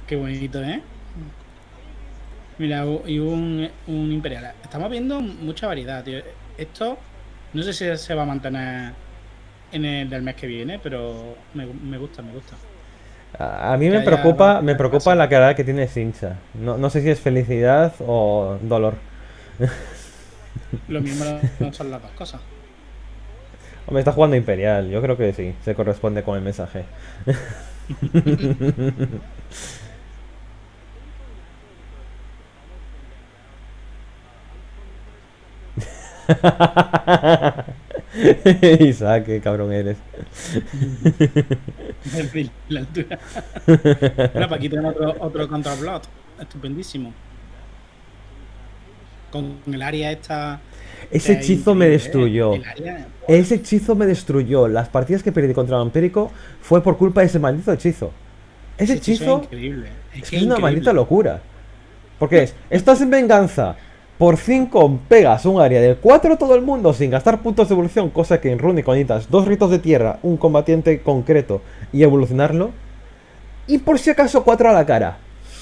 Qué bonito, ¿eh? Mira, y un imperial. Estamos viendo mucha variedad, tío. Esto no sé si se va a mantener en el del mes que viene, pero me gusta, me gusta. A mí Que haya me variedad preocupa la clásica. cara que tiene Sincha. No, no sé si es felicidad o dolor. Lo mismo no son las dos cosas. Hombre, está jugando Imperial. Yo creo que sí, se corresponde con el mensaje. Isaac, qué cabrón eres. Desde la altura. Bueno, pues aquí tenemos otro Control Blot. Estupendísimo. Con el área esta, Ese que es hechizo me increíble, ¿eh? destruyó. El área. ¡Buah! Ese hechizo me destruyó. Las partidas que perdí contra Vampírico fue por culpa de ese maldito hechizo. Ese Ese hechizo es hechizo increíble. Es es que que es es una maldita increíble. locura. Porque estás en venganza. Por 5 pegas un área del 4 todo el mundo sin gastar puntos de evolución, cosa que en Runic necesitas dos ritos de tierra, un combatiente concreto y evolucionarlo. Y por si acaso 4 a la cara.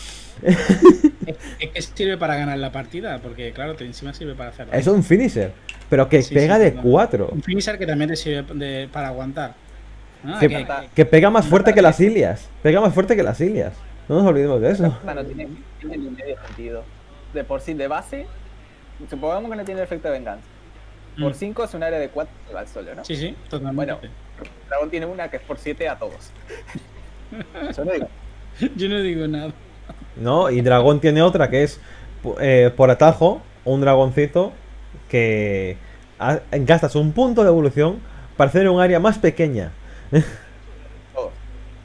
Es que sirve para ganar la partida, porque claro, encima sirve para hacer Es daño. un finisher. Pero que Sí, sí, pega de totalmente. 4. Un finisher que también te sirve para aguantar. ¿No? Que, Carta, que pega más fuerte carta, que las Ilias. Pega más fuerte que las Ilias. No nos olvidemos de esta eso. carta no tiene ni medio sentido. De por sí, de base, supongamos que no tiene efecto de venganza. Por Mm. 5 es un área de 4 que va al solo, ¿no? Sí, sí, Bueno, totalmente. Dragón tiene una que es por 7 a todos. Yo no digo. Yo no digo nada. ¿No? Y Dragón tiene otra que es por atajo, un dragoncito que gastas un punto de evolución para hacer un área más pequeña. Todos.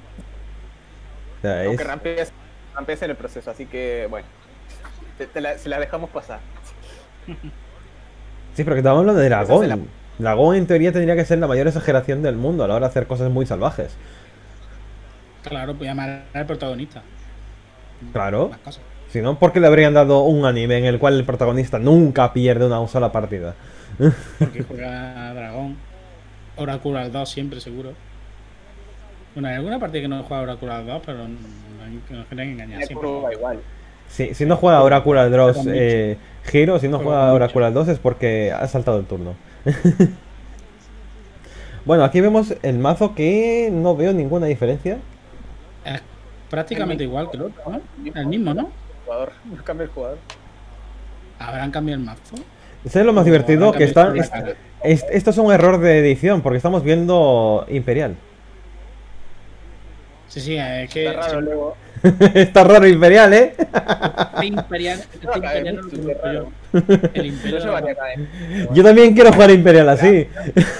O sea, Aunque es... rampees en el proceso, así que bueno. Se la dejamos pasar. Sí, pero que estamos hablando de Esa se la. Dragón. Dragón en teoría tendría que ser la mayor exageración del mundo a la hora de hacer cosas muy salvajes. Claro, voy a llamar al protagonista. Claro. Más cosas. Si no, ¿por qué le habrían dado un anime en el cual el protagonista nunca pierde una sola partida? Porque juega Dragón. Oracular 2 siempre, seguro. Bueno, hay alguna partida que no juega Oracular 2, pero no nos quieren engañar Tiene siempre. curva igual. Si no juega Oracular Juega Dross con bicho. Giro, si no Juega con juega bicho. Oracular 2 es porque ha saltado el turno. Bueno, aquí vemos el mazo que no veo ninguna diferencia. Es El prácticamente mismo, igual que el otro, ¿no? el El mismo, mismo, solo ¿no? cambia el jugador. No cambia el jugador. ¿Habrán cambiado el mazo? ¿Sabes lo más ¿O habrán divertido? Que cambiado está, solo la cara? esto es un error de edición porque estamos viendo Imperial. Sí, sí, es Está que raro luego. Está raro Imperial, ¿eh? Yo este imperial no lo Academy, qué conozco yo. raro. El Yo imperio de llevaría los... Academy. Pero Yo bueno. también quiero jugar Imperial así.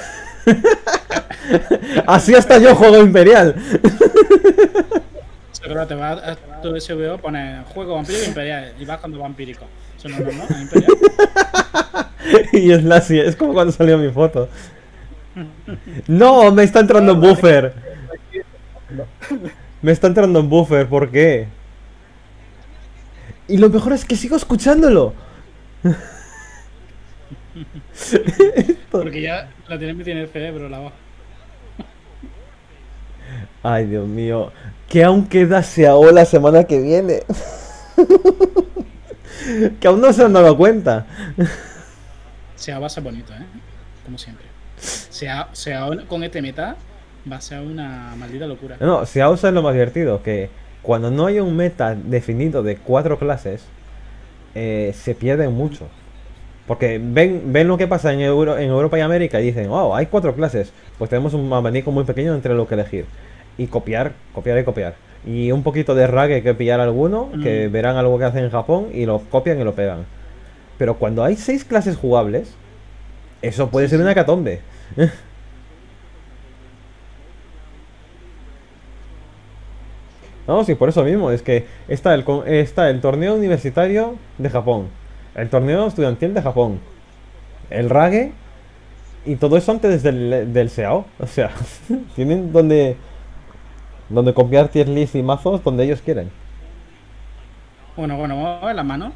Así hasta yo juego Imperial. Seguro te vas a tu SVO, pones juego vampírico e imperial y vas con tu vampírico. Eso no es normal, ¿no? Imperial. Y es la es como cuando salió mi foto. No, me está entrando en buffer. Me está entrando en buffer, ¿por qué? Y lo mejor es que sigo escuchándolo. Porque ya la tienes metida en el cerebro, la voz. Ay, Dios mío. Que aún queda SEAO la semana que viene. Que aún no se han dado cuenta. Sea va a ser bonito, ¿eh? Como siempre. Sea con este meta va a ser una maldita locura. No, SEAO es lo más divertido. Que cuando no hay un meta definido de 4 clases, se pierden mucho. Porque ven lo que pasa en Europa y América y dicen, oh, hay 4 clases. Pues tenemos un abanico muy pequeño entre lo que elegir. Y copiar, copiar y copiar. Y un poquito de rague que pillar alguno, que Mm, verán algo que hacen en Japón y lo copian y lo pegan. Pero cuando hay 6 clases jugables, eso puede sí, ser una sí. hecatombe. No, sí, por eso mismo. Es que está el torneo universitario de Japón. El torneo estudiantil de Japón. El rague. Y todo eso antes del SEAO. O sea, tienen donde copiar tier list y mazos donde ellos quieren. Bueno, vamos a ver la mano.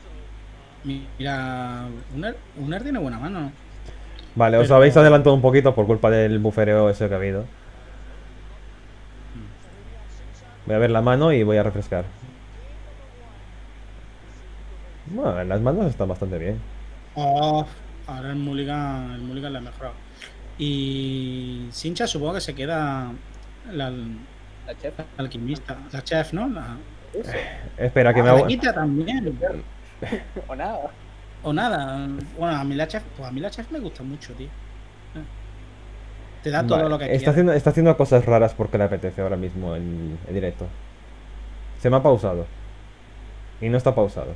Mira, Uner tiene buena mano, Vale, os habéis pero adelantado un poquito por culpa del bufereo ese que ha habido. Voy a ver la mano y voy a refrescar. Bueno, las manos están bastante bien. Oh, ahora el Mulligan la ha mejorado. Y Sincha supongo que se queda la, La chef. la alquimista, la chef, ¿no? Eso. Espera, que me La hago... quita también. O nada. O nada. Bueno, a mí la chef, pues a mí la chef me gusta mucho, tío. Te da todo Vale, lo que está haciendo cosas raras porque le apetece ahora mismo en directo. Se me ha pausado. Y no está pausado.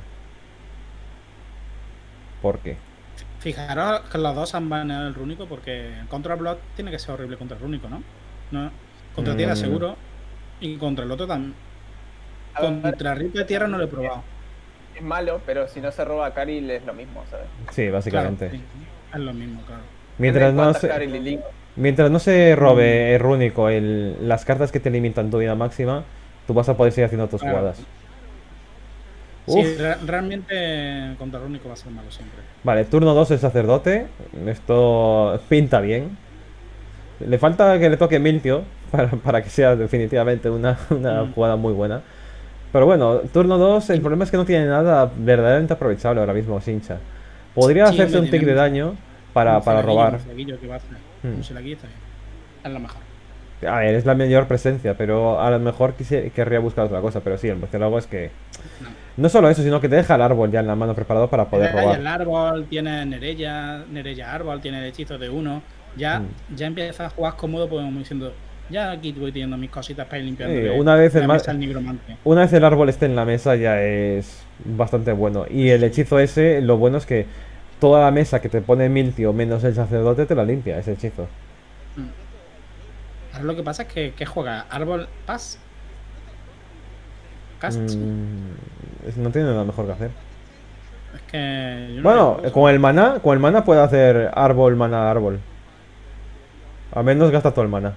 ¿Por qué? Fijaros que los dos han baneado el rúnico porque contra Blood tiene que ser horrible contra el rúnico, ¿no? No, contra tierra seguro y contra el otro también. A ver, Contra Rito de tierra no lo he probado. es malo, pero si no se roba a Karil es lo mismo, ¿sabes? Sí, básicamente. Claro, sí, es lo mismo, claro. Mientras no ¿Cuántas se... Karil y Link? Mientras no se robe el rúnico las cartas que te limitan tu vida máxima, tú vas a poder seguir haciendo tus Claro. jugadas. Sí, Uf. realmente contra el rúnico va a ser malo siempre. Vale, turno 2 el sacerdote. Esto pinta bien. Le falta que le toque Miltio para que sea definitivamente una jugada muy buena. Pero bueno, turno 2, el problema es que no tiene nada verdaderamente aprovechable ahora mismo Sincha. Podría Sí, hacerse hombre, un tick de tiene daño para un robar. flequillo que va a hacer. Un flequillo está bien. Es lo mejor. A ver, es la mayor presencia, pero a lo mejor querría buscar otra cosa. Pero sí, el murciélago es que... No solo eso, sino que te deja el árbol ya en la mano preparado para poder Tiene robar. el árbol, tiene Nereya árbol, tiene el hechizo de uno. Ya empieza a jugar cómodo, pues como diciendo, ya aquí voy teniendo mis cositas para ir limpiando. Sí, una vez la mesa al nigromante. Una vez el árbol esté en la mesa ya es bastante bueno. Y el hechizo ese, lo bueno es que toda la mesa que te pone Miltio menos el sacerdote te la limpia, ese hechizo. Ahora lo que pasa es que juega árbol paz. Cast. No tiene nada mejor que hacer. Es que yo no Bueno, lo con el mana puede hacer árbol, mana, árbol. Al menos gasta todo el mana.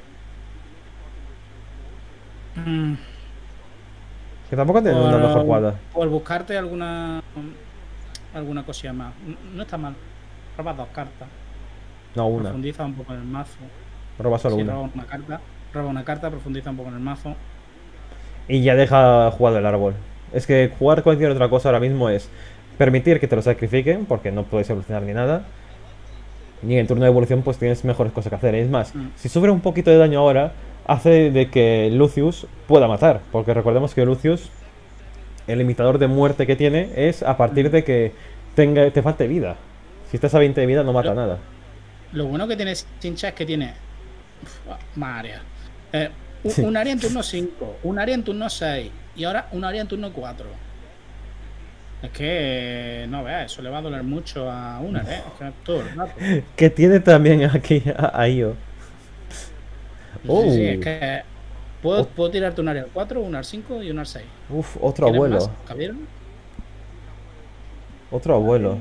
Que tampoco tiene una mejor jugada. Por buscarte alguna cosilla más. No está mal. Roba 2 cartas. No, una. Profundiza un poco en el mazo. Roba solo Sí, una. roba una carta, profundiza un poco en el mazo. Y ya deja jugado el árbol. Es que jugar cualquier otra cosa ahora mismo es permitir que te lo sacrifiquen, porque no puedes evolucionar ni nada. Y en el turno de evolución pues tienes mejores cosas que hacer. Es más, si sufre un poquito de daño ahora, hace de que Lucius pueda matar. Porque recordemos que Lucius, el limitador de muerte que tiene es a partir de que te falte vida. Si estás a 20 de vida no mata nada. Lo bueno que tiene Sincha es que tiene más áreas. Un área en turno 5, un área en turno 6 y ahora un área en turno 4. Es que no veas, eso le va a doler mucho a una, es que todo el rato. Que tiene también aquí a Io. Sí, es que puedo tirarte un área al 4, un al 5 y un al 6. Uf, otro abuelo. Más, ¿cabieron? Otro abuelo.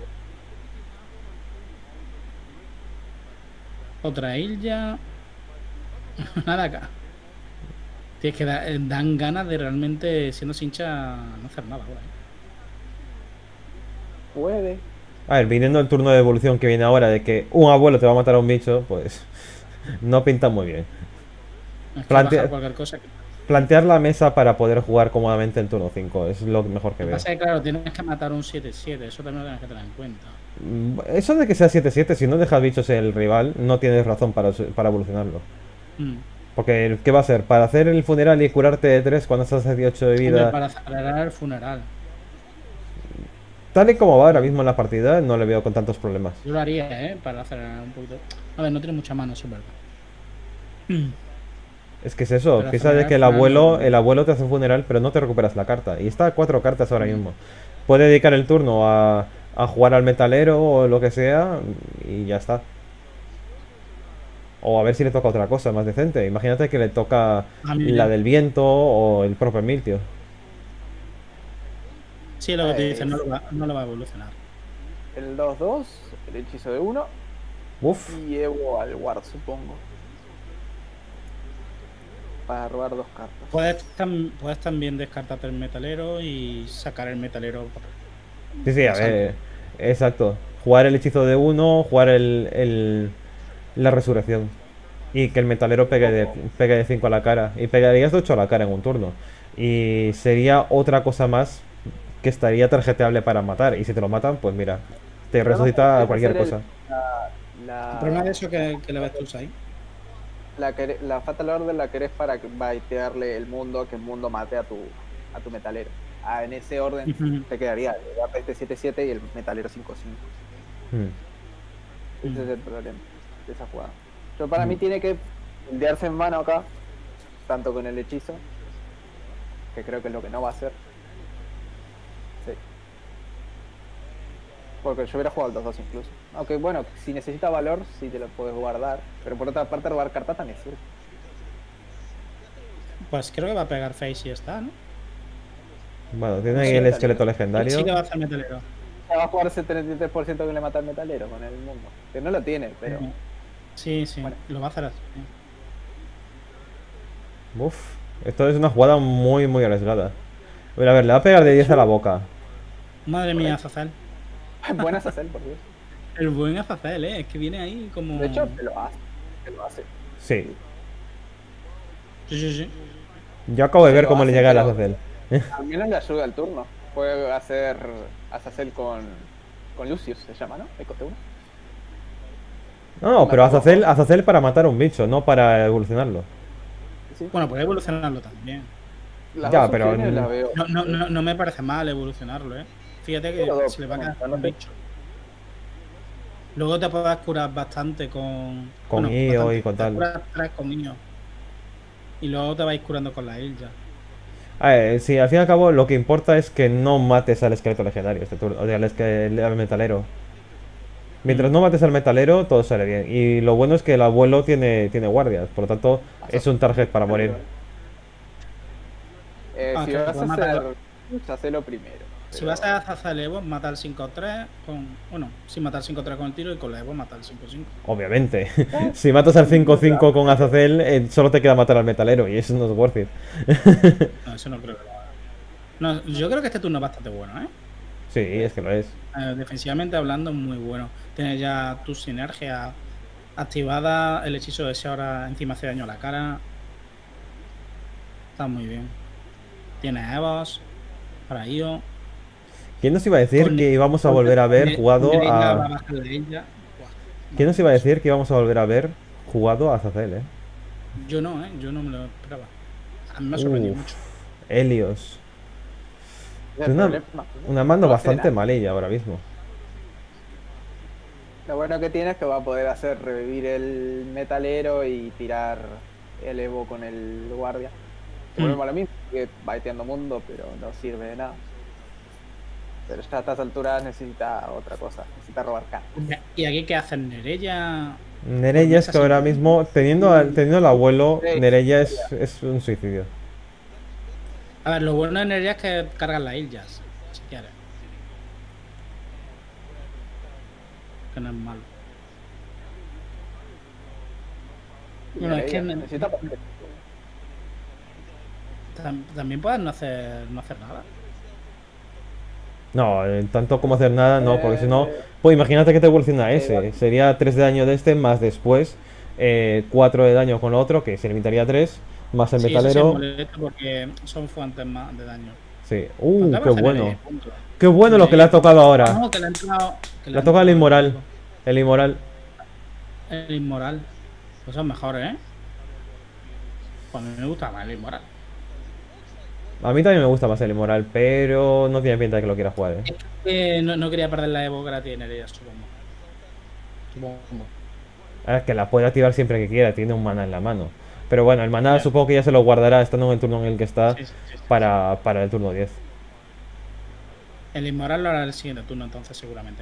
Otra Ilya. Nada acá. Tienes que dan ganas de realmente, siendo Sincha, no hacer nada, güey. Puede. A ver, viniendo el turno de evolución que viene ahora de que un abuelo te va a matar a un bicho, pues no pinta muy bien. Es que bajar cualquier cosa. Plantear la mesa para poder jugar cómodamente en turno 5 es lo mejor que veo. Pasa que, claro, tienes que matar un 7-7, eso también lo tienes que tener en cuenta. Eso de que sea 7-7, si no dejas bichos el rival, no tienes razón para evolucionarlo. Porque, ¿qué va a ser? ¿Para hacer el funeral y curarte de 3 cuando estás a 18 de vida? Para acelerar el funeral. Tal y como va ahora mismo en la partida, no le veo con tantos problemas. Yo lo haría, para acelerar un poquito. A ver, no tiene mucha mano, eso es verdad. Es que es eso, Para piensa de que el abuelo te hace un funeral, pero no te recuperas la carta. Y está a 4 cartas ahora mismo. Puede dedicar el turno a jugar al metalero o lo que sea, y ya está. O a ver si le toca otra cosa más decente. Imagínate que le toca la del viento o el propio Miltio. Sí, lo que te dicen, no lo va a evolucionar. El 2-2, el hechizo de 1. Uf. Y Evo al Ward, supongo. Para robar 2 cartas. Puedes también descartarte el metalero y sacar el metalero. Sí, a ver. Exacto. Jugar el hechizo de 1, jugar la resurrección. y que el metalero pegue de 5 a la cara. Y pegarías de 8 a la cara en un turno. Y sería otra cosa más que estaría tarjeteable para matar. Y si te lo matan, pues mira, te Pero no resucita puedes cualquier hacer cosa. El problema de eso que le ves tú ahí. La Fatal Order la querés para baitearle el mundo, que el mundo mate a tu metalero. En ese orden Ujú. te quedaría el APT 7-7 y el metalero 5-5. Mm. Ese es el problema de esa jugada. Pero para mí tiene que enviarse en mano acá, tanto con el hechizo, que creo que es lo que no va a hacer. Sí. Porque yo hubiera jugado al 2-2 incluso. Aunque bueno, si necesita valor, sí te lo puedes guardar. Pero por otra parte, robar cartas también sirve. Pues creo que va a pegar Face y ya está, ¿no? Bueno, tiene No ahí sé, el esqueleto Sí legendario. que va a hacer metalero. Ya va a jugar ese 33% que le mata al metalero con el mundo. Que no lo tiene, pero... Sí, sí, Bueno. lo va a hacer así. Uf, esto es una jugada muy, muy arriesgada. Pero a ver, le va a pegar de 10 a la boca. Madre mía, Azazel. Buenas hacer, por Dios. El buen Azazel, es que viene ahí como. De hecho, te lo hace. Te lo hace. Sí. Sí, sí, sí. Yo acabo de ver Lo cómo le hace, llega el pero- Azazel. Al menos le ayuda al turno. Puede hacer Azazel con Lucius, se llama, ¿no? El coste 1. No, pero Azazel para matar a un bicho, no para evolucionarlo. Sí. Bueno, puede evolucionarlo también. Las Ya, dos pero opciones las veo. No me parece mal evolucionarlo, Fíjate que Pero se le va a quedar no un te- bicho. Luego te puedes curar bastante con. Con bueno, IO bastante. y con Te tal. curas 3 con IO. Y luego te vais curando con la Ilja. A ver, sí, al fin y al cabo lo que importa es que no mates al esqueleto legendario este turno, o sea, al metalero. Mientras no mates al metalero, todo sale bien. Y lo bueno es que el abuelo tiene guardias, por lo tanto es un target para morir. Si que vas puedes a matar- hacer, hacelo primero. Si pero- vas a hacer Evo, mata al 5-3 con. Bueno, sin matar 5-3 con el tiro y con la Evo mata al 5-5. Obviamente. Si matas al 5-5 con Azazel, solo te queda matar al metalero y eso no es worth it. No, eso no creo que lo haga. No, yo creo que este turno es bastante bueno, Sí, es que lo es. Defensivamente hablando, muy bueno. Tienes ya tu sinergia activada, el hechizo de ese ahora encima hace daño a la cara. Está muy bien. Tienes Evos para IO. ¿Quién nos iba a decir Con- que íbamos a volver a ver jugado Nereida va a a... bajar la Ilja. ¿Quién nos iba a decir que íbamos a volver a ver jugado a Azazel, Yo no, yo no me lo esperaba. A mí me ha sorprendido Uf. mucho. Helios. el Una problema- mando no hace bastante nada. malilla ahora mismo. Lo bueno que tiene es que va a poder hacer revivir el metalero y tirar el Evo con el guardia. Volvemos a lo mismo, que baiteando mundo, pero no sirve de nada. Pero ya a estas alturas necesita otra cosa, necesita robar cartas. ¿Y aquí qué hacen? Nereya. Nereya es que ahora mismo, teniendo al abuelo, Sí. Nereya es un suicidio. A ver, lo bueno de Nereya es que cargan las Iljas, si quieres. Que no es malo. Bueno, es que necesita también puedes no hacer nada. No, tanto como hacer nada, no, porque si no, pues imagínate que te evoluciona ese. Sería 3 de daño de este, más después 4 de daño con otro, que se limitaría a 3, más el Sí, eso sí es metalero. molesto porque son fuentes más de daño. Sí, Faltaba qué hacer bueno. Nereya, punto. Qué bueno lo que le ha tocado ahora. No, que le ha entrado. Le ha tocado el inmoral. El inmoral. El inmoral. Cosas mejores, Pues a mí me gusta más el inmoral. A mí también me gusta más el inmoral, pero no tiene pinta de que lo quiera jugar, No quería perder la Evo gratis en Nereya, supongo. Es que la puede activar siempre que quiera, tiene un maná en la mano. Pero bueno, el maná supongo que ya se lo guardará estando en el turno en el que está Sí. para el turno 10. El inmoral lo hará el siguiente turno, entonces, seguramente.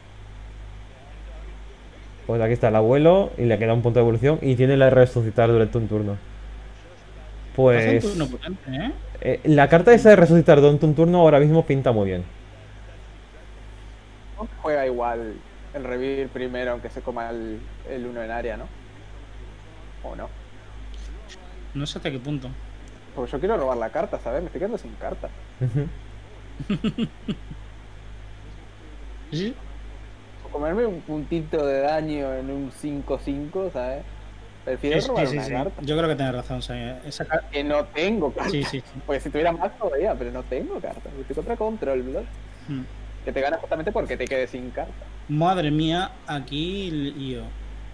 Pues aquí está el abuelo y le queda un punto de evolución y tiene la de resucitar durante un turno. Hace Pues un turno potente, la carta esa de resucitar durante un turno ahora mismo pinta muy bien. juega igual el revivir primero, aunque se coma el 1 en área, ¿no? ¿O no? No sé hasta qué punto. Porque yo quiero robar la carta, ¿sabes? Me estoy quedando sin carta. Sí. O comerme un puntito de daño en un 5-5, ¿sabes? Prefiero Sí, robar sí, una sí. carta. Yo creo que tienes razón. O sea, Que no tengo carta. Sí, sí. Porque si tuviera más todavía, pero no tengo carta. Estoy contra Control Blood. Mm. Que te gana justamente porque te quedes sin carta. Madre mía, aquí lío.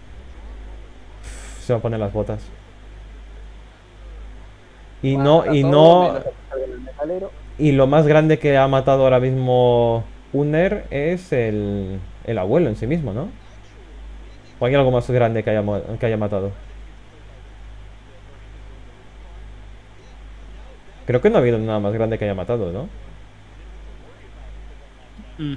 Se va a poner las botas. Y Mata no, todo, menos el metalero. y lo más grande que ha matado ahora mismo Uner es el abuelo en sí mismo, ¿no? ¿O hay algo más grande que haya matado? Creo que no ha habido nada más grande que haya matado, ¿no? Mm.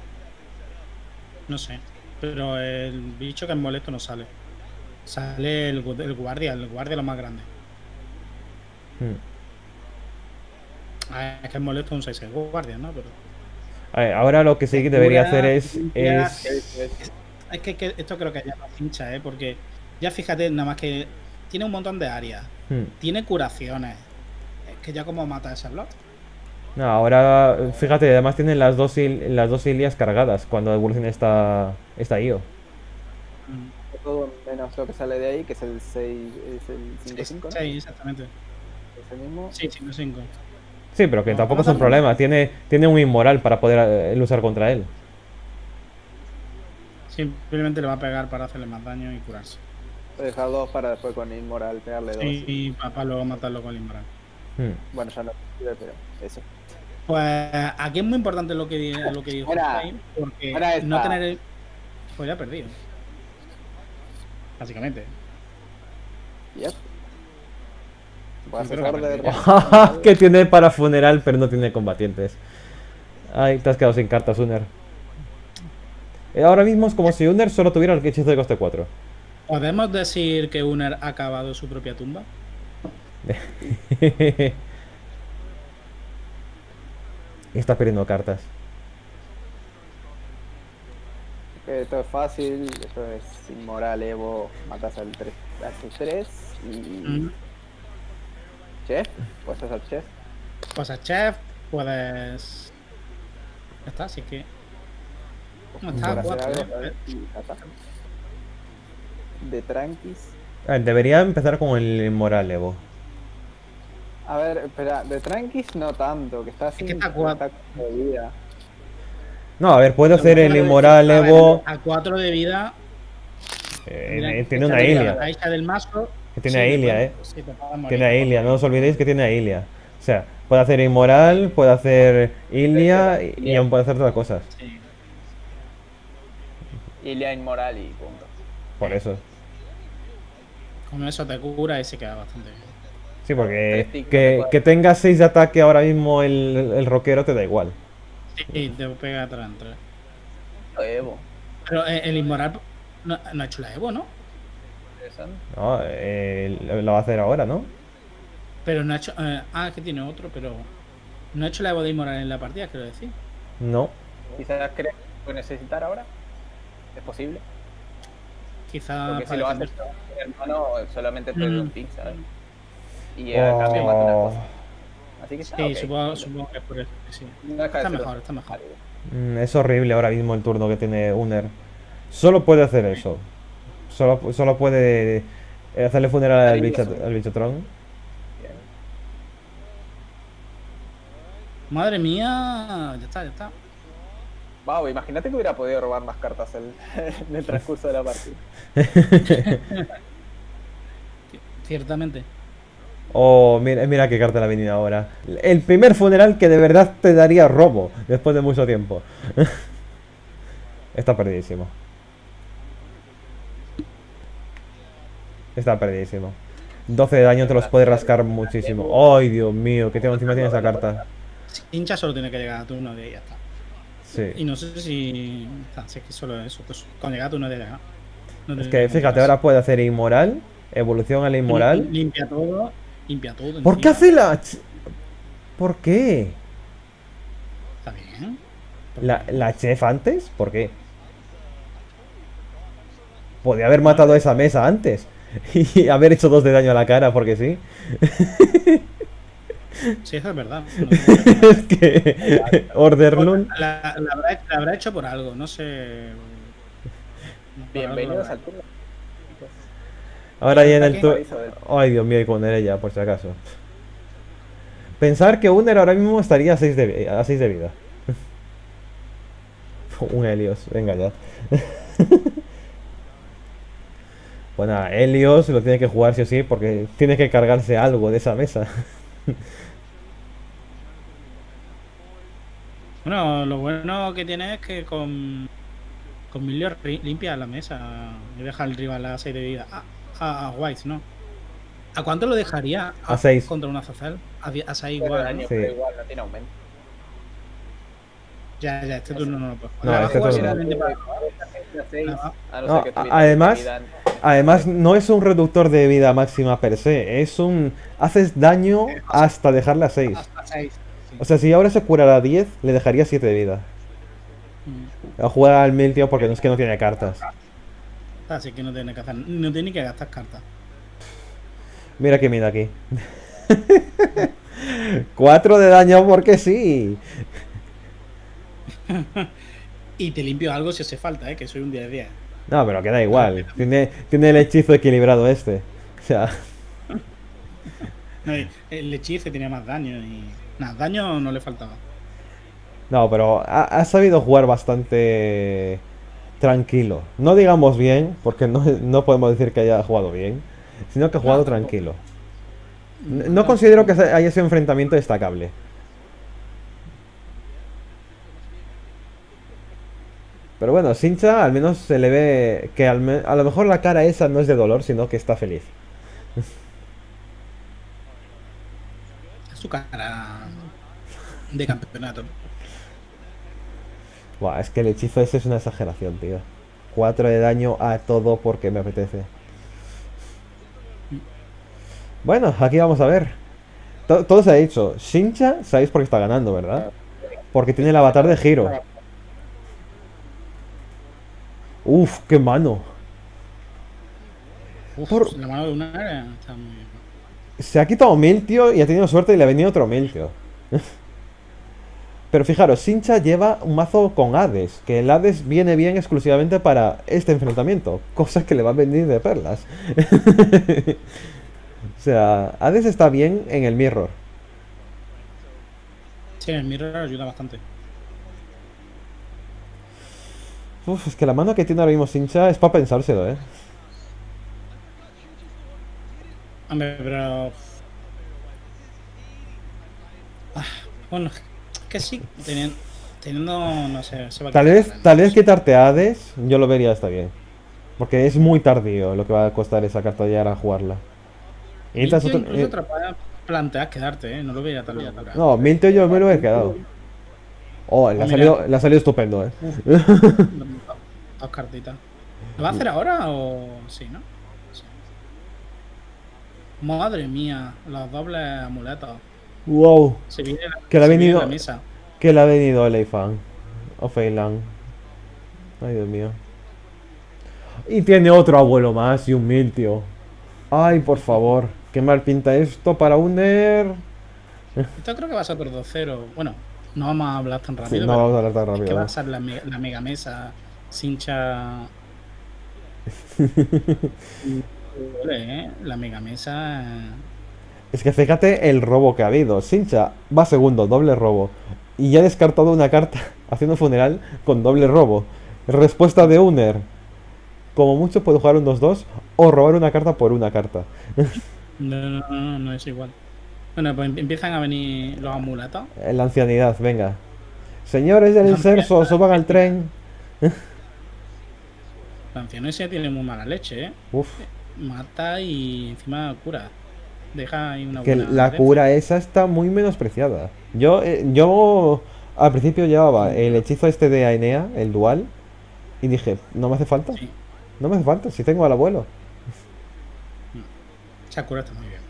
No sé. Pero el bicho que es molesto no sale. Sale el guardia lo más grande. Hmm. Es que es molesto un 6 guardia, ¿no? Pero A ver, ahora lo que sí que debería hacer es... es que esto creo que ya no pincha, ¿eh? Porque ya fíjate, nada más que tiene un montón de áreas. Tiene curaciones. Es que ya como mata ese slot. No, ahora, fíjate, además tiene las dos Ilias cargadas cuando evolucione esta IO. Todo menos lo que sale de ahí, que es el 6, es el 5-5, ¿no? Sí, exactamente. Es el mismo. Sí, 5-5. Sí, pero que No, tampoco no, es un no. problema. Tiene un inmoral para poder luchar contra él. Simplemente le va a pegar para hacerle más daño y curarse. Deja 2 para después con Inmoral pegarle 2. Y para luego matarlo con el inmoral. Bueno, ya no sirve, pero eso. Pues aquí es muy importante lo que dijo Ahora- Jaime, porque ahora no está. tener pues ya perdido. Básicamente. Yep. Voy a Yo creo que hacer de ha Que tiene para funeral, pero no tiene combatientes. Ay, te has quedado sin cartas, Uner. Ahora mismo es como si Uner solo tuviera el hechizo de coste 4. ¿Podemos decir que Uner ha acabado su propia tumba? Y está perdiendo cartas. Esto es fácil, esto es Inmoral, Evo, matas al 3, haces 3 y... Chef, puedes hacer Chef. Pues a Chef puedes... Ya está, así que... No está, Por hacer 4, algo, ¿sabes? Y ya está. De tranquis. Debería empezar con el inmoral, Evo. A ver, espera, de tranquis no tanto, que está sin que está 4 de vida. No, a ver, puedo hacer el inmoral, Evo. A 4 de vida... Tiene una Ilia. La isla del mazo... Que tiene a Ilia, sí, te puedes morir. Tiene a Ilia, no os olvidéis que tiene a Ilia. O sea, puede hacer inmoral, puede hacer Ilia y aún puede hacer otras cosas. Sí. Ilia Inmoral y punto. Por eso. Con eso te cura y se queda bastante bien. Sí, porque que tenga 6 de ataque ahora mismo el rockero te da igual. Sí, te pega 3 en 3. Evo. Pero el inmoral no ha hecho la Evo, ¿no? No, lo va a hacer ahora, ¿no? Pero no ha hecho... es que tiene otro, pero... No ha hecho la Evo de inmoral en la partida, quiero decir. No. Quizás crees que necesitar ahora. ¿Es posible? Quizá... Porque si lo haces hermano, solamente te doy un pick, ¿sabes? Y Oh. a cambio mata una cosa. Así que Sí, okay. supongo que es por eso. Sí. No deja de Está ser mejor, está mejor. Es horrible ahora mismo el turno que tiene Uner. Solo puede hacer eso. Solo puede hacerle funeral al bichotron. Bien. Madre mía, ya está, ya está. Wow, imagínate que hubiera podido robar más cartas en el transcurso de la partida. Ciertamente. Oh, mira qué carta le ha venido ahora. El primer funeral que de verdad te daría robo después de mucho tiempo. Está perdidísimo. Está perdidísimo. 12 de daño te los puede rascar muchísimo. ¡Ay, Dios mío! Que encima tiene esa carta. Si hincha solo tiene que llegar a turno de ella, ya está. Sí. Y no sé si... Si es que solo eso. Pues, cuando llega a turno de ella... Es que fíjate, ahora puede hacer inmoral. Evolución al inmoral. Limpia todo. Limpia todo. ¿Por qué hace la...? ¿Por qué? Está bien. ¿La chef antes? ¿Por qué? Podría haber matado esa mesa antes. Y haber hecho 2 de daño a la cara, porque sí. Sí, eso es verdad. Es que... Orderlun... La habrá hecho por algo, no sé... Bienvenidos al turno. Ahora ya en el ¿Qué? turno. Ay, Dios mío, y con ella, por si acaso. Pensar que Uner ahora mismo estaría a 6 de vida. Un Helios, venga ya. Bueno, Helios lo tiene que jugar sí o sí porque tiene que cargarse algo de esa mesa. Bueno, lo bueno que tiene es que con Milior limpia la mesa y deja al rival a 6 de vida. A White, ¿no? ¿A cuánto lo dejaría A 6. contra un Azazel? A 6 Pero igual, daño, ¿no? Sí. pero igual no tiene aumento. Ya, este turno no lo puedo No, jugar. este Jugar turno no. simplemente para- No, además no es un reductor de vida máxima per se, es un... haces daño hasta dejarla a 6. hasta 6. Sí. O sea, si ahora se curara a 10, le dejaría 7 de vida. A jugar al Miltio porque no es que no tiene cartas. Así que no tiene que hacer, no tiene ni que gastar cartas. Mira que mira aquí. 4 de daño porque sí. Y te limpio algo si hace falta, que soy un 10 de 10. No, pero queda igual. Tiene el hechizo equilibrado este. O sea, No, el hechizo tenía más daño y. Nada, daño no le faltaba. no, pero ha sabido jugar bastante tranquilo. No digamos bien, porque no podemos decir que haya jugado bien, sino que ha jugado tranquilo. No considero que haya sido un enfrentamiento destacable. Pero bueno, Sincha al menos se le ve que a lo mejor la cara esa no es de dolor, sino que está feliz. Su cara de campeonato. Buah, es que el hechizo ese es una exageración, tío. 4 de daño a todo porque me apetece. Bueno, aquí vamos a ver. Todo se ha dicho. Shincha, sabéis por qué está ganando, ¿verdad? Porque tiene el avatar de Hiro. Uf, qué mano. Uf, la mano de una está muy bien. Se ha quitado Miltio y ha tenido suerte y le ha venido otro Miltio. Pero fijaros, Shincha lleva un mazo con Hades, que el Hades viene bien exclusivamente para este enfrentamiento, cosa que le va a venir de perlas. O sea, Hades está bien en el Mirror. Sí, el mirror ayuda bastante. Uf, es que la mano que tiene ahora mismo Shincha es para pensárselo, ¿eh? Hombre, pero. Bueno, que sí, teniendo, no sé, se va a Tal quitar, vez quitarte a Hades, yo lo vería está bien. Porque es muy tardío lo que va a costar esa carta llegar a jugarla. Y necesitas Miltio otro- incluso te la puedes plantear quedarte, no lo veía tan bien. No, Miltio yo me lo he quedado. Oh, le ha salido estupendo, ¿eh? Dos cartitas. ¿Lo va a hacer ahora o sí, no? Sí. Madre mía, los dobles amuletos. Wow. Se viene Que le ha se viene venido. la mesa. Que le ha venido Leifan. O Feilan. Ay, Dios mío. Y tiene otro abuelo más y un Miltio. Ay, por favor. Qué mal pinta esto para Uner. Esto creo que va a ser por 2-0. Bueno, no vamos a hablar tan Sí, rápido. no pero vamos a hablar tan es que rápido. va a ser la mega mesa. Sincha. La mega mesa. Es que fíjate el robo que ha habido. Sincha va segundo, doble robo. Y ya ha descartado una carta haciendo funeral con doble robo. Respuesta de Uner. Como mucho puede jugar un 2-2 o robar una carta por una carta. No es igual. Bueno, pues empiezan a venir los amuletos. La ancianidad, venga. Señores del inserso, suban al tren. La anciano ese tiene muy mala leche, ¿eh? Uf, Mata y encima cura. Deja ahí una que buena. la cura esa está muy menospreciada. Yo al principio llevaba el hechizo este de Aenea, el dual, y dije, no me hace falta. Sí. No me hace falta, si tengo al abuelo. Esa cura está muy bien.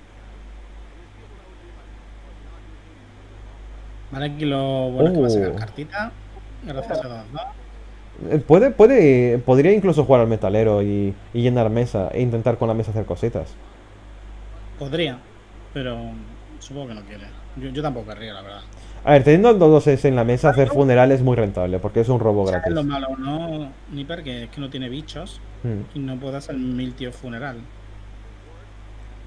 Vale, aquí lo bueno es que va a sacar cartita. Gracias a los dos. Podría incluso jugar al metalero y llenar mesa e intentar con la mesa hacer cositas. Podría, pero supongo que no quiere. Yo tampoco querría, la verdad. A ver, teniendo el 2-2 en la mesa, hacer funeral es muy rentable porque es un robo ¿Sabes gratis. lo malo, no, Nipper? Que es que no tiene bichos Mm. y no puede hacer 1000 tíos funeral.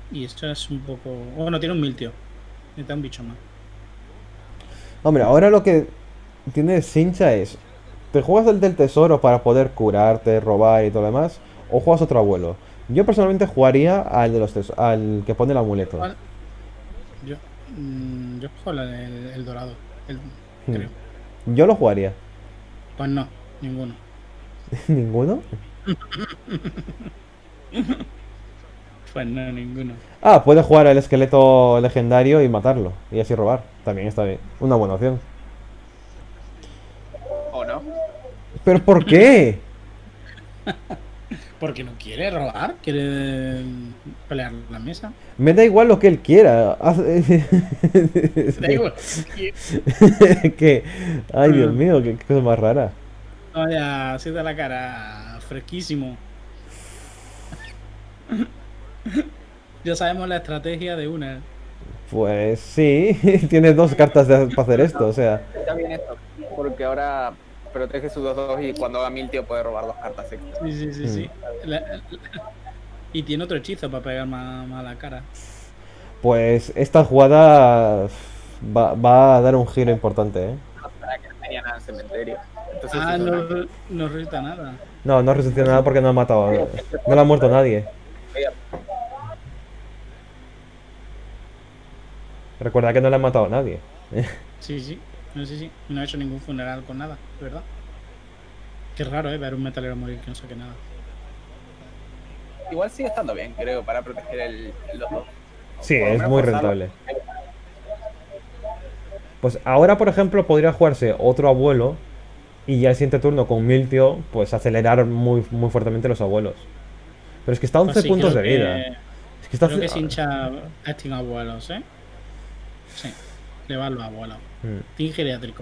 Y esto es un poco... Bueno, tiene un Miltio. Necesita un bicho más. Hombre, ahora lo que tiene Sincha es... ¿Te juegas el del tesoro para poder curarte, robar y todo lo demás? ¿O juegas otro abuelo? Yo personalmente jugaría al de los al que pone el amuleto. ¿Cuál? Yo, yo cojo el dorado. Creo. Yo lo jugaría. Pues no, ninguno. ¿Ninguno? Pues no, ninguno. Ah, puedes jugar al esqueleto legendario y matarlo. Y así robar. También está bien. Una buena opción. ¿O no? ¿Pero por qué? Porque no quiere robar, quiere pelear la mesa. Me da igual lo que él quiera. Da igual. Que... Ay, Dios mío, qué cosa más rara. Vaya, así de la cara, fresquísimo. Ya sabemos la estrategia de una. Pues sí, tiene dos cartas para hacer esto, o sea. Está bien esto, porque ahora protege su 2-2 y cuando haga Miltio puede robar 2 cartas extra. Sí, sí, sí, sí. Y tiene otro hechizo para pegar más a la cara. Pues esta jugada va a dar un giro importante, ¿eh? Para que no tenía nada en el cementerio. Entonces, Ah, hizo no, una- no resulta nada. No, no resistía nada porque no ha matado. No le ha muerto nadie. Recuerda que no le ha matado a nadie. Sí, sí. No sé si no ha hecho ningún funeral con nada, ¿verdad? Qué raro, ver un metalero morir que no saque nada. Igual sigue estando bien, creo, para proteger los dos. Sí, Por lo es menos muy forzarlo. rentable. Pues ahora, por ejemplo, podría jugarse otro abuelo y ya el siguiente turno con Miltio, pues acelerar muy, muy fuertemente los abuelos. Pero es que está a 11 Pues sí, puntos de creo vida. Es que está... creo que se hincha Acting abuelos, ¿eh? Sí, le van los abuelos. Team geriátrico.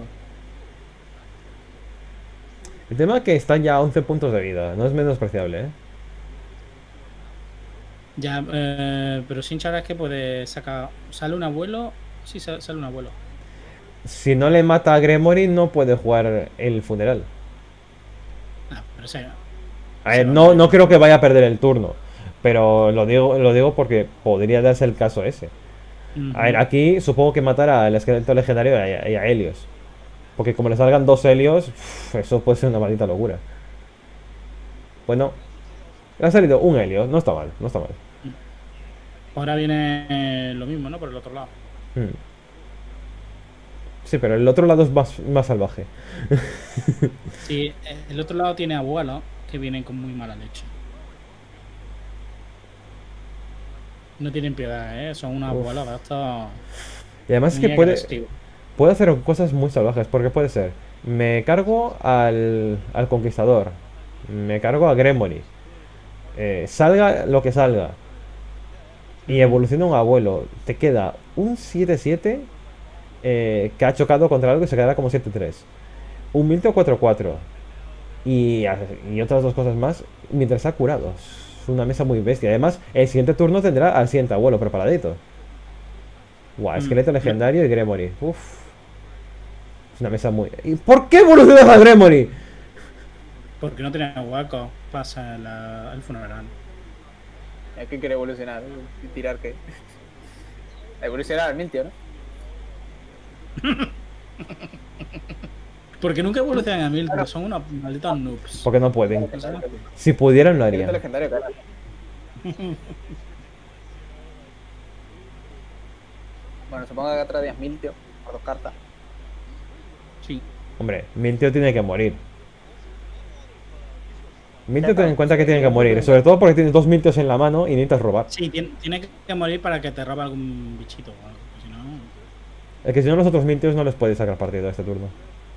El tema es que está ya a 11 puntos de vida, no es menospreciable, ¿eh? Ya, pero sin es que puede sacar. ¿Sale un abuelo? Sí, sale un abuelo. Si no le mata a Gremory, no puede jugar el funeral. Ah, pero ese. A ver, no creo que vaya a perder el turno. Pero lo digo porque podría darse el caso ese. A ver, aquí supongo que matará al esqueleto legendario y a Helios. Porque como le salgan dos Helios, eso puede ser una maldita locura. Bueno, le ha salido un Helios, no está mal, no está mal. Ahora viene lo mismo, ¿no? Por el otro lado. Sí, pero el otro lado es más salvaje. Sí, el otro lado tiene abuelos que vienen con muy mala leche. No tienen piedad, ¿eh? Son unos abuelos de estos. Y además es que puede hacer cosas muy salvajes, porque puede ser, me cargo al Conquistador, me cargo a Gremory, salga lo que salga, y evoluciona un abuelo, te queda un 7-7 que ha chocado contra algo y se quedará como 7-3. Un Miltio 4-4. Y otras dos cosas más mientras ha curado. Es una mesa muy bestia. Además, el siguiente turno tendrá al siguiente abuelo preparadito. Guau, esqueleto legendario y Gremory. Uff. Es una mesa muy... ¿Y por qué evolucionas a Gremory? Porque no tenía hueco. Pasa el funeral. Es que quiere evolucionar. ¿Y tirar qué? Evolucionar al Miltio, ¿no? Porque nunca evolucionan a 1000, porque son unos malditos noobs. Porque no pueden. Si pudieran, lo harían. Legendario, claro. Bueno, supongo que atrás de Miltio por 2 cartas. Sí. Hombre, Miltio tiene que morir. Miltio ten en cuenta que tiene que morir. Sobre todo porque tienes 2 Miltios en la mano y necesitas robar. Sí, tiene que morir para que te robe algún bichito o algo. Si no... Es que si no, los otros Miltios no les puedes sacar partido a este turno.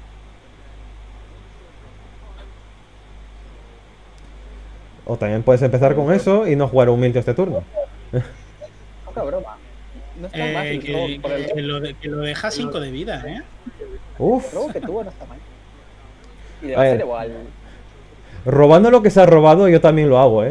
O también puedes empezar con eso y no jugar un Miltio este turno. Poca broma. No está mal. Que lo deja 5 de vida, ¿eh? Uf. El robo que tuvo no está mal. Y A debe ser ver. igual. Robando lo que se ha robado, yo también lo hago,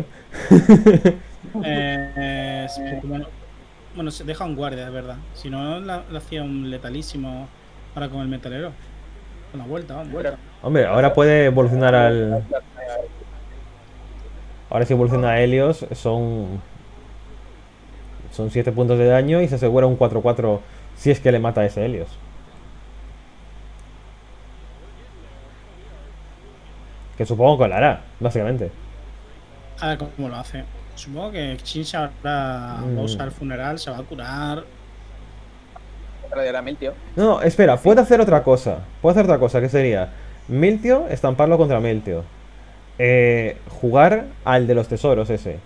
Bueno, se deja un guardia, es verdad. Si no, le hacía un letalísimo ahora con el metalero. Con la vuelta, vamos. Hombre, ahora puede evolucionar al... Ahora si evoluciona a Helios, son Son 7 puntos de daño y se asegura un 4-4 si es que le mata a ese Helios. Que supongo que lo hará, básicamente. A ver cómo lo hace. Supongo que Chincha ahora va a usar el funeral, se va a curar. Tradear a Miltio. No, espera, puede hacer otra cosa. Puede hacer otra cosa, que sería Miltio, estamparlo contra Miltio. Jugar al de los tesoros ese.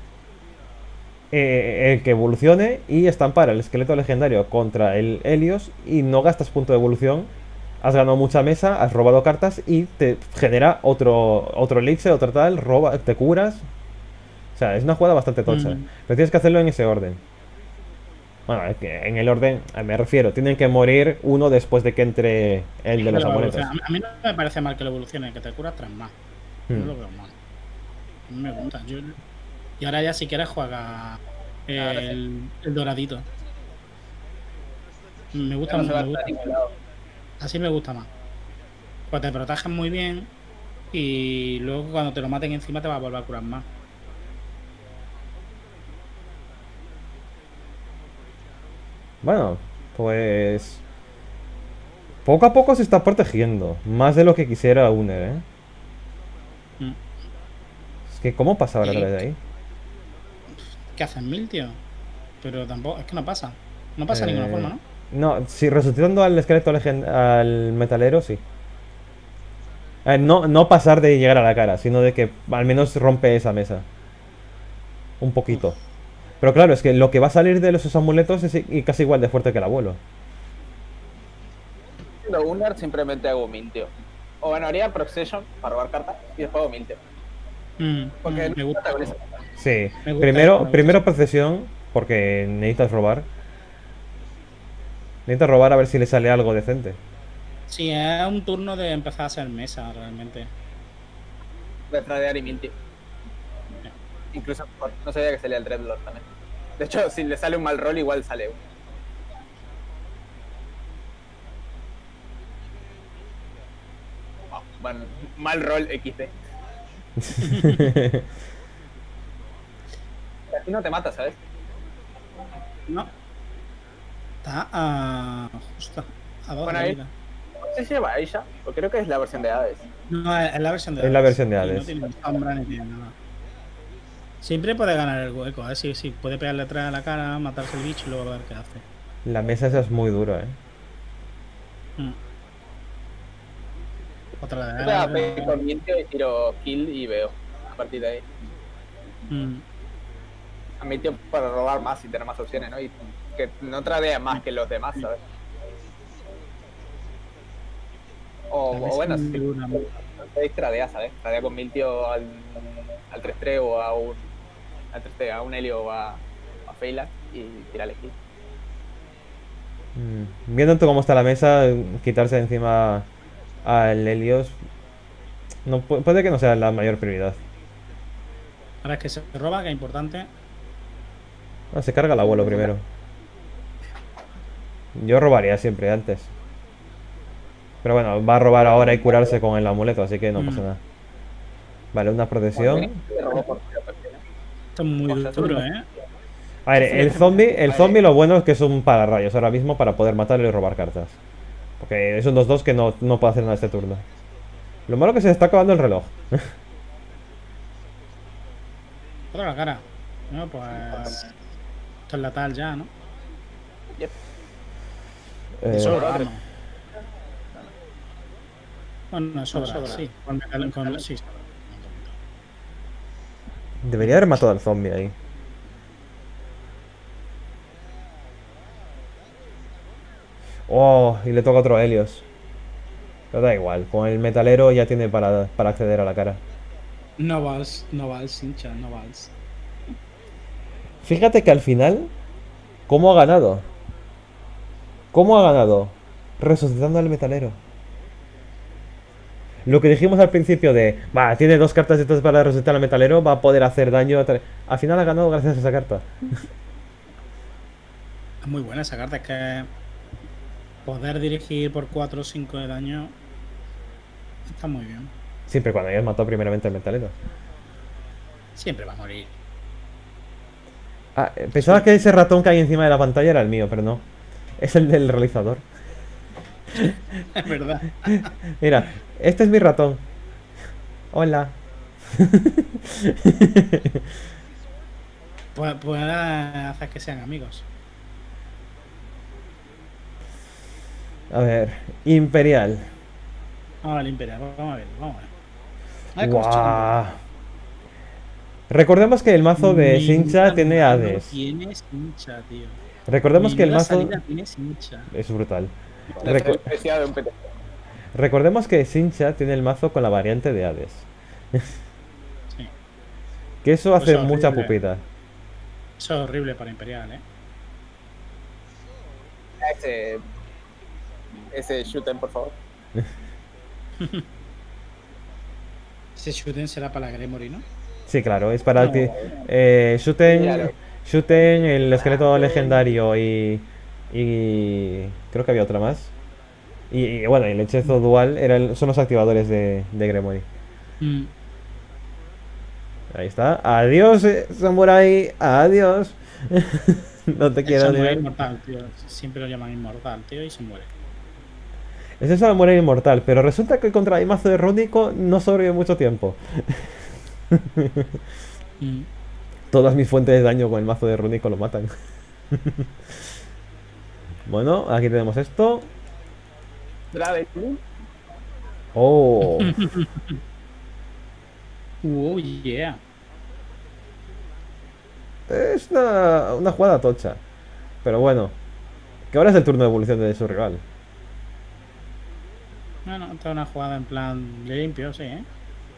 El que evolucione y estampar el esqueleto legendario contra el Helios y no gastas punto de evolución. Has ganado mucha mesa, has robado cartas y te genera otro elixir, otro tal, te curas. O sea, es una jugada bastante tocha. Pero tienes que hacerlo en ese orden. Bueno, es que en el orden, me refiero, tienen que morir uno después de que entre el de los amuletos. A mí no me parece mal que lo evolucione, que te curas 3 más. No lo veo mal. A mí me gusta. Y ahora ya si quieres juega el doradito. Me gusta mucho. Así me gusta más. Pues te proteges muy bien y luego cuando te lo maten encima te va a volver a curar más. Bueno, pues poco a poco se está protegiendo. Más de lo que quisiera Uner, ¿eh? Es que ¿cómo pasa ahora a través de ahí? ¿Qué hacen 1000, tío? Pero tampoco, es que no pasa. No pasa de ninguna forma, ¿no? No, si resucitando al esqueleto al metalero, sí. No pasar de llegar a la cara, sino de que al menos rompe esa mesa. Un poquito. Pero claro, es que lo que va a salir de esos amuletos es casi igual de fuerte que el abuelo. Siendo Gunnar, simplemente hago Miltio. O bueno, haría Procession para robar cartas y después hago Miltio. Porque me gusta. Sí, Me gusta primero procesión, porque necesitas robar. Necesitas robar a ver si le sale algo decente. Sí, es un turno de empezar a hacer mesa, realmente. De tradear y Miltio. Incluso no sabía que salía el Dreadlord también. De hecho, si le sale un mal rol, igual sale uno. Oh, bueno, mal rol XD. Aquí no te mata, ¿sabes? No. Está a justo a 2 Bueno, de ahí. vida. No sé si lleva a ella, o creo que es la versión de Hades. No, es la versión de Es Hades. la versión de Hades. No tiene sombra ni tiene nada. Siempre puede ganar el hueco, sí, puede pegarle atrás a la cara, matarse el bicho y luego a ver qué hace. La mesa esa es muy dura, ¿eh? Otra Yo de te con Miltio y tiro kill y veo. A partir de ahí. A Miltio para robar más y tener más opciones, ¿no? Y que no tradea más que los demás, ¿sabes? O bueno, si podéis tradear, ¿sabes? Tradea con Miltio al 3-3 o a un Helio o a Feylac y tirarle kill. Viendo tú cómo está la mesa, quitarse de encima al Helios no, puede que no sea la mayor prioridad. Ahora es que se roba, que es importante. Se carga el abuelo primero. Yo robaría siempre antes. Pero bueno, va a robar ahora y curarse con el amuleto, así que no pasa nada. Vale, una protección. Esto es muy duro, ¿eh? A ver, el zombie lo bueno es que es un pararrayos ahora mismo para poder matarlo y robar cartas. Porque son los dos que no puede hacer nada este turno. Lo malo es que se está acabando el reloj. Otra la cara. No, pues. Esto es la tal ya, ¿no? Sobra, vamos. Bueno, sobra, sí. Sí. Debería haber matado al zombie ahí. Oh, y le toca otro Helios. Pero da igual, con el metalero ya tiene para acceder a la cara. No vals, hincha, no vals. Fíjate que al final, ¿cómo ha ganado? ¿Cómo ha ganado? Resucitando al metalero. Lo que dijimos al principio de, tiene 2 cartas estas para resucitar al metalero, va a poder hacer daño. Al final ha ganado gracias a esa carta. Es muy buena esa carta, es que poder dirigir por 4 o 5 de daño está muy bien. Siempre cuando hayas matado primeramente al metalero. Siempre va a morir. Ah, pensaba que ese ratón que hay encima de la pantalla era el mío, pero no. Es el del realizador. Es verdad. Mira, este es mi ratón. Hola. Pues ahora haces que sean amigos. A ver, Imperial. Vamos a ver el Imperial, vamos a ver, vamos a ver. A ver cómo se Guau. comporta. Recordemos que el mazo de Sincha Menuda tiene mano Hades. tiene Sincha, tío. Recordemos que el Menuda mazo salida tiene Sincha. es brutal. Con el especial de un PT. Recordemos que Sincha tiene el mazo con la variante de Hades. Sí. Que eso Pues hace horrible. mucha pupita. Eso es horrible para Imperial, Ese shooten, por favor. Ese shooting será para la Gremory, ¿no? Sí, claro, es para No. Shooten, Claro. Shooten, el esqueleto legendario y creo que había otra más. Y bueno, el hechizo dual son los activadores de Gremory. Mm. Ahí está. Adiós, Samurai. Adiós. No te El quiero Samurai ni... inmortal, tío. Siempre lo llaman inmortal, tío, y se muere. Ese Samurai inmortal, pero resulta que contra el mazo de Rúnico no sobrevive mucho tiempo. Mm. Todas mis fuentes de daño con el mazo de Rúnico lo matan. Bueno, aquí tenemos esto. Drave. Oh. Oh, yeah. Es una jugada tocha. Pero bueno. Que ahora es el turno de evolución de su rival. Bueno, esta es una jugada en plan limpio, sí, ¿eh?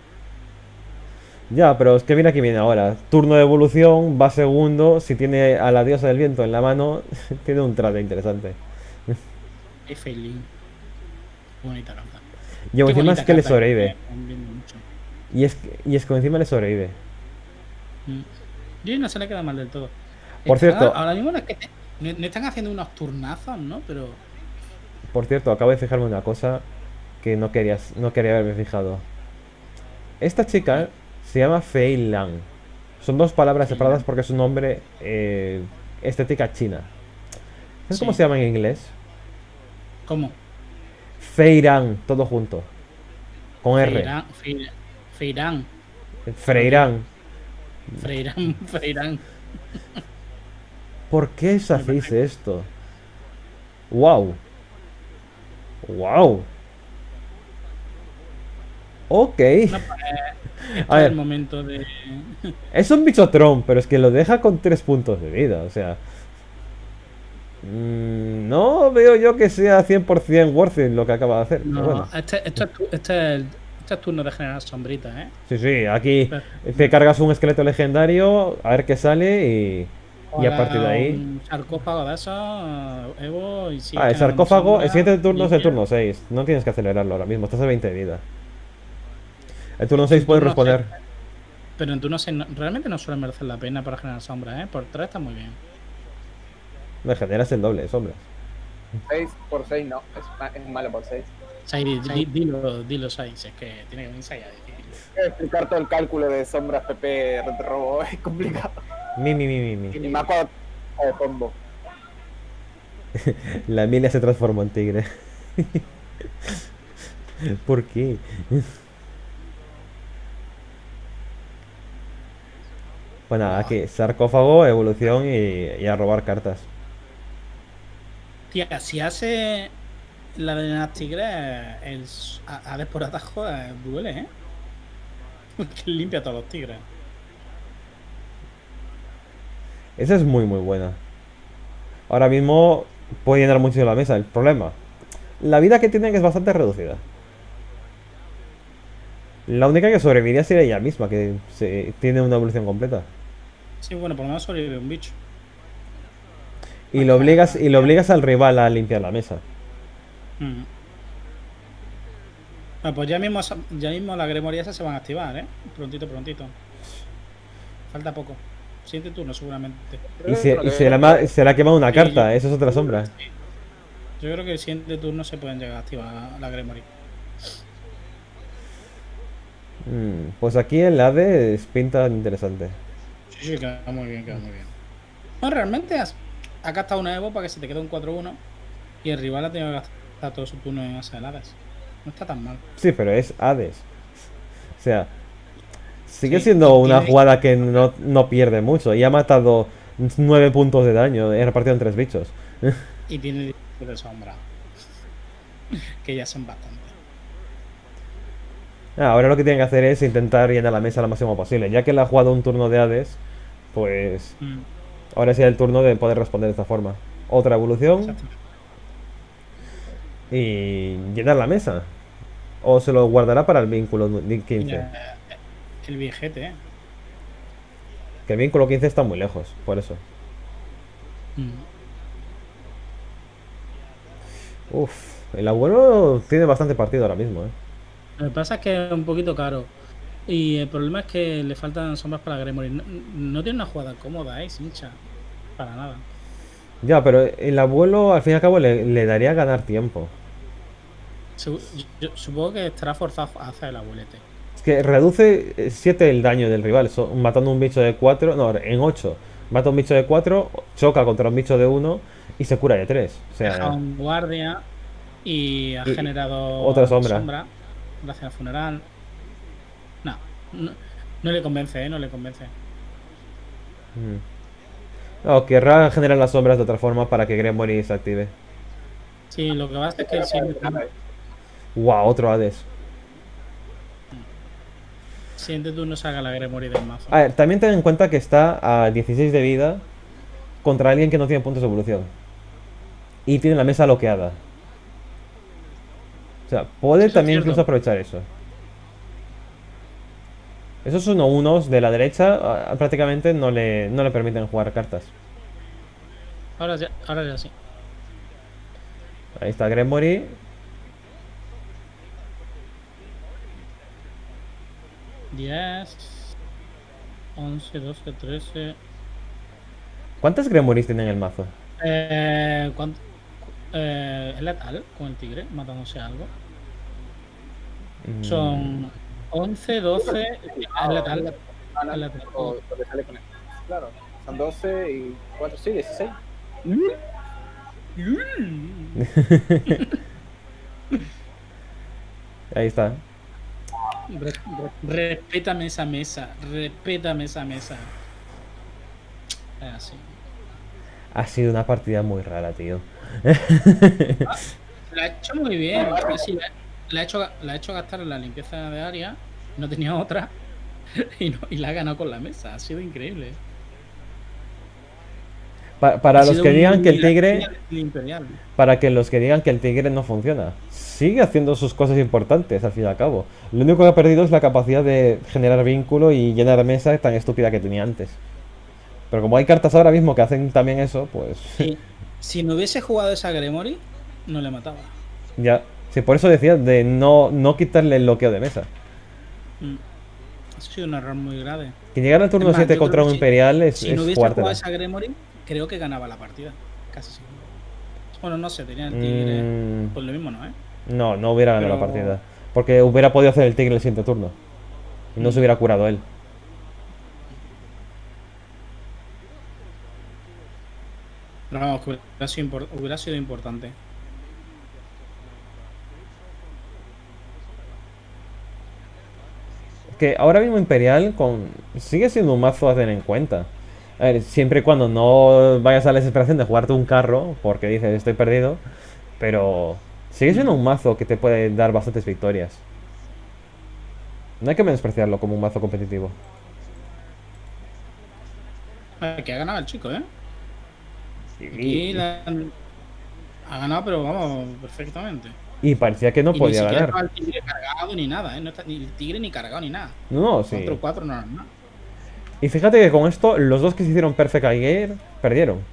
Ya, pero es que viene aquí viene ahora. Turno de evolución, va segundo. Si tiene a la diosa del viento en la mano, tiene un trade interesante. Hay failing. Bonita carta. Y aún Qué encima bonita es que le carta, sobrevive. están viendo mucho. Y es que encima le sobrevive. Y no se le queda mal del todo. Por cierto- Ahora mismo no es que no están haciendo unos turnazos, ¿no? Pero. Por cierto, acabo de fijarme una cosa que no quería haberme fijado. Esta chica se llama Fei Lang. Son dos palabras Fei separadas Lang. porque es un nombre estética china. ¿Sabes cómo Sí. se llama en inglés? ¿Cómo? Feirán, todo junto. Con R. Feirán. Freirán. Feirán. ¿Por qué os hacéis esto? ¡Wow! ¡Wow! Ok. No, este A es ver. el momento de. Es un bichotron, pero es que lo deja con 3 puntos de vida. O sea... no veo yo que sea 100% worth it lo que acaba de hacer. Pero No, bueno. este es turno de generar sombritas, ¿eh? Sí, aquí Pero- te cargas un esqueleto legendario, a ver qué sale y a partir de ahí... Un sarcófago de esos, Evo, y sí. El sarcófago, el siguiente turno es el turno 6. No tienes que acelerarlo ahora mismo, estás a 20 de vida. El turno 6 puedes turno responder. Pero en turno 6 realmente no suele merecer la pena para generar sombras, ¿eh? Por 3 está muy bien. Me generas el doble de sombras. 6 por 6 no, es malo por 6. Dilo 6, es que tiene que venirse allá. Explicar todo el cálculo de sombras PP robo es complicado. Mi. Y más cuando de combo. La Emilia se transformó en tigre. ¿Por qué? Pues nada, aquí sarcófago, evolución y a robar cartas. Tía, si hace la de las tigres, el Hades por atajo duele, ¿eh? Que limpia a todos los tigres. Esa es muy buena. Ahora mismo puede llenar mucho la mesa. El problema, la vida que tienen es bastante reducida. La única que sobreviviría sería ella misma, que tiene una evolución completa. Sí, bueno, por lo menos sobrevive un bicho. Y lo obligas al rival a limpiar la mesa. Bueno, pues ya mismo la Gremoria esa se van a activar, ¿eh? Prontito. Falta poco. Siguiente turno, seguramente. Y se le ha quemado una carta, eso es otra sombra. Sí. Yo creo que el siguiente turno se pueden llegar a activar la Gremory. Pues aquí el Hades pinta interesante. Sí, queda muy bien, No, realmente has gastado una Evo para que se te quede un 4-1 y el rival ha tenido que gastar todo su turno en asa de Hades. No está tan mal. Sí, pero es Hades. O sea, sigue Sí, siendo y una tiene- jugada que no pierde mucho. Y ha matado 9 puntos de daño. He repartido en 3 bichos. Y tiene de sombra. Que ya son bastantes. Ahora lo que tienen que hacer es intentar llenar la mesa lo máximo posible. Ya que él ha jugado un turno de Hades, pues Mm, ahora sería el turno de poder responder de esta forma. Otra evolución exacto. y llenar la mesa. O se lo guardará para el vínculo 15. Mira, el viejete, ¿eh? Que el vínculo 15 está muy lejos, por eso. Mm. Uf, el abuelo tiene bastante partido ahora mismo, ¿eh? Lo que pasa es que es un poquito caro. Y el problema es que le faltan sombras para Gremory. No tiene una jugada cómoda, hincha. Para nada. Ya, pero el abuelo al fin y al cabo le daría a ganar tiempo. Yo supongo que estará forzado a hacer el abuelete. Es que reduce 7 el daño del rival, matando un bicho de 4, no, en 8. Mata un bicho de 4, choca contra un bicho de 1 y se cura de 3. O Deja sea, un guardia y ha Y- generado otra sombra. gracias al funeral. No, no le convence, no le convence. no, querrá generar las sombras de otra forma para que Gremory se active. Sí, lo que pasa es que el Wow, otro Hades. siguiente turno saca la Gremory del mazo. A ver, también ten en cuenta que está a 16 de vida contra alguien que no tiene puntos de evolución. Y tiene la mesa bloqueada. O sea, puede Eso es también cierto. incluso aprovechar eso. Esos 1-1 de la derecha prácticamente no le permiten jugar cartas. Ahora ya sí. Ahí está Gremory. Diez, 11, 12, 13. ¿Cuántas Gremorys tiene en el mazo? ¿Cuánto? ¿Es letal con el tigre matándose algo? Son 11, 12. Es letal. Ah, Es letal. lo que sale con él. Claro, son 12 y 4, sí, 16. Ahí está. Respétame esa mesa. Respétame esa mesa. Es así. Ha sido una partida muy rara, tío. La ha hecho muy bien. Sí, la ha hecho gastar en la limpieza de área. No tenía otra. Y la ha ganado con la mesa. Ha sido increíble. Para Ha los sido que digan que el la tigre, línea del Imperial. para que los que digan que el tigre no funciona, sigue haciendo sus cosas importantes al fin y al cabo. Lo único que ha perdido es la capacidad de generar vínculo y llenar mesa tan estúpida que tenía antes. Pero como hay cartas ahora mismo que hacen también eso, pues Si no hubiese jugado esa Gremory, no le mataba. ya. Sí, por eso decía de no quitarle el bloqueo de mesa. Eso ha sido un error muy grave. Que llegar al turno Es más, 7 yo contra creo un que imperial es Si no hubiese jugado jugártela. esa Gremory, creo que ganaba la partida. Casi seguro. Bueno, no sé, tenía el tigre. Pues lo mismo, ¿no? No hubiera ganado la Pero- partida. Porque hubiera podido hacer el tigre el siguiente turno. Y no se hubiera curado él. Pero vamos, que hubiera sido importante. Que ahora mismo Imperial sigue siendo un mazo a tener en cuenta. A ver, siempre y cuando no vayas a la desesperación de jugarte un carro, porque dices estoy perdido. Pero sigue siendo un mazo que te puede dar bastantes victorias. No hay que menospreciarlo como un mazo competitivo. Que ha ganado el chico, ¿eh? Y, Ha ganado, pero vamos, perfectamente. y parecía que no Y podía ni siquiera ganar. estaba el tigre cargado ni nada, ¿eh? No está ni el tigre ni cargado ni nada. No, sí. 4-4 no era nada. Y fíjate que con esto, los dos que se hicieron Perfect Air perdieron.